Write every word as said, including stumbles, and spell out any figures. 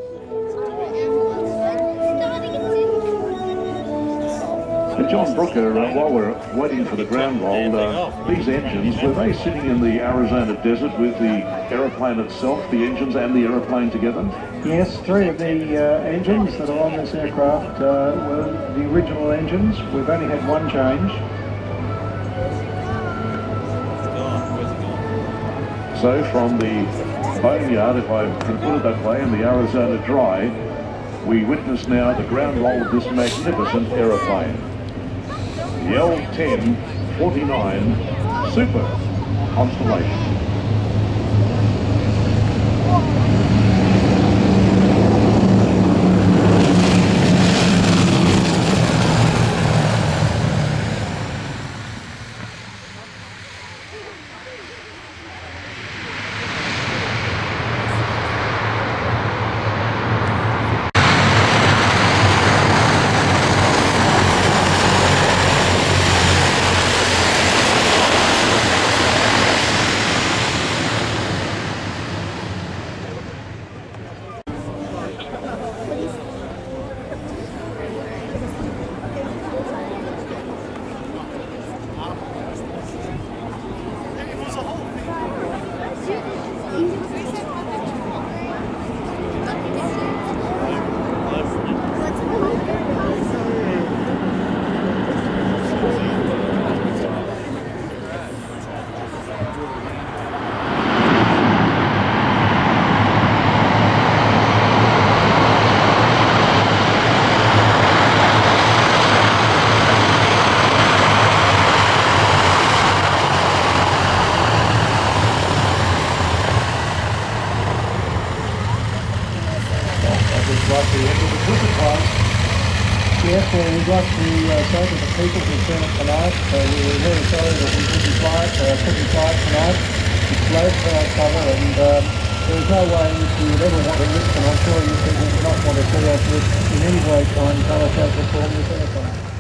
John Brooker, uh, while we're waiting for the ground roll, uh, these engines, were they sitting in the Arizona desert with the aeroplane itself, the engines and the aeroplane together? Yes, three of the uh, engines that are on this aircraft uh, were the original engines. We've only had one change. So from the boneyard, if I can put it that way, in the Arizona dry, we witness now the ground roll of this magnificent aeroplane. The L ten forty-nine Super Constellation. Like the end of the cricket class. Yes, well, we'd like to uh, say to the people who've seen it tonight, uh, we were very sorry that we couldn't fly it, uh, couldn't fly it tonight. It's low cloud cover, and um, there is no way in which we would ever want to risk, and I'm sure you people would not want to see us risk in any way trying to tell us how to perform this airplane.